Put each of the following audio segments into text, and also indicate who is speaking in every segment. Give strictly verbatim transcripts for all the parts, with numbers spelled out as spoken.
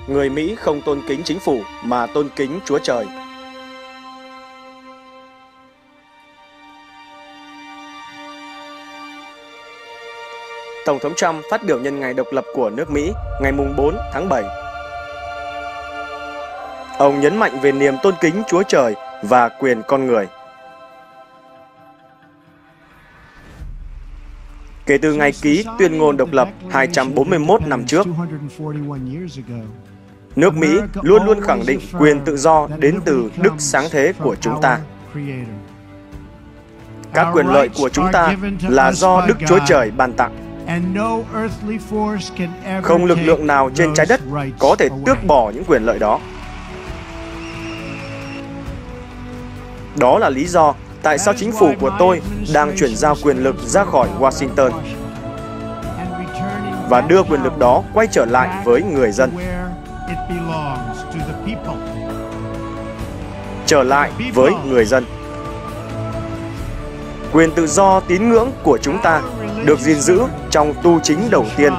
Speaker 1: người Mỹ không tôn kính chính phủ mà tôn kính Chúa Trời. Tổng thống Trump phát biểu nhân ngày độc lập của nước Mỹ ngày bốn tháng bảy. Ông nhấn mạnh về niềm tôn kính Chúa Trời và quyền con người. Kể từ ngày ký tuyên ngôn độc lập hai trăm bốn mươi mốt năm trước, nước Mỹ luôn luôn khẳng định quyền tự do đến từ đức sáng thế của chúng ta. Các quyền lợi của chúng ta là do Đức Chúa Trời ban tặng. Không lực lượng nào trên trái đất có thể tước bỏ những quyền lợi đó. Đó là lý do tại sao chính phủ của tôi đang chuyển giao quyền lực ra khỏi Washington và đưa quyền lực đó quay trở lại với người dân. Trở lại với người dân. Quyền tự do tín ngưỡng của chúng ta được gìn giữ trong tu chính đầu tiên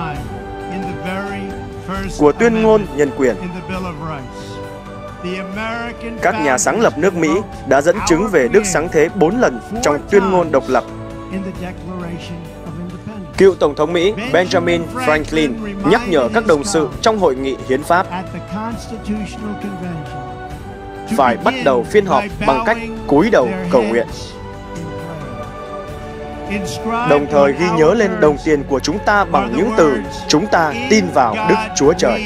Speaker 1: của tuyên ngôn nhân quyền. Các nhà sáng lập nước Mỹ đã dẫn chứng về đức sáng thế bốn lần trong tuyên ngôn độc lập. Cựu Tổng thống Mỹ Benjamin Franklin nhắc nhở các đồng sự trong hội nghị hiến pháp phải bắt đầu phiên họp bằng cách cúi đầu cầu nguyện. Đồng thời ghi nhớ lên đồng tiền của chúng ta bằng những từ chúng ta tin vào Đức Chúa Trời.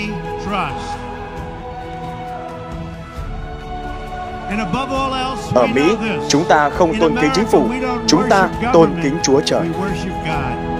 Speaker 1: Ở Mỹ, chúng ta không tôn kính chính phủ, chúng ta tôn kính Chúa Trời.